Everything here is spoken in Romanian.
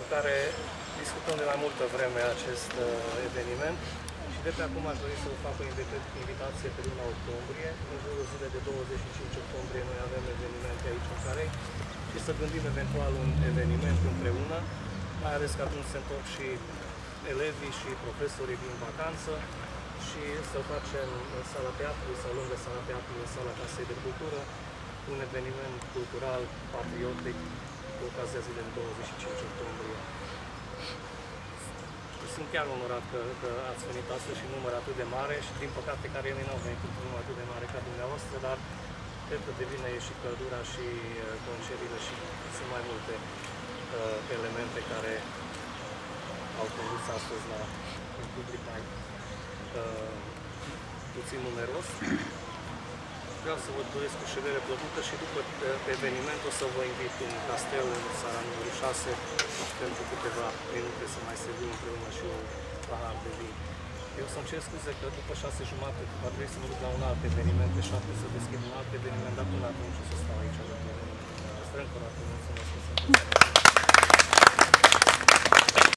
care discutăm de mai multă vreme acest eveniment și de pe acum aș dori să vă fac o invitație pe luna octombrie. În jurul zilei de 25 octombrie noi avem evenimente aici în Carei și să gândim eventual un eveniment împreună, mai ales că atunci se întorc și elevii și profesorii din vacanță și să facem în sala teatrului sau lângă sala teatrului, în sala Casei de Cultură, un eveniment cultural, patriotic, cu ocazia zilei de 25 octombrie. Sunt chiar onorat că ați venit astăzi și număr atât de mare și, din păcate, care nu au venit într-un număr atât de mare ca dumneavoastră, dar cred că devine și căldura și concediile și sunt mai multe elemente care au condus astăzi la un public mai puțin numeros. Vreau să vă doresc o ședere plăcută și după eveniment o să vă invit în castel, în sala numărul 6, pentru câteva minute să mai servim împreună și un pahar de vin. Eu să-mi cer scuze că după 6:30 va trebui să mă duc la un alt eveniment, de 7 să deschid un alt eveniment, dar până atunci o să stau aici alături de dumneavoastră. Încă o dată mulțumesc că sunteți aici.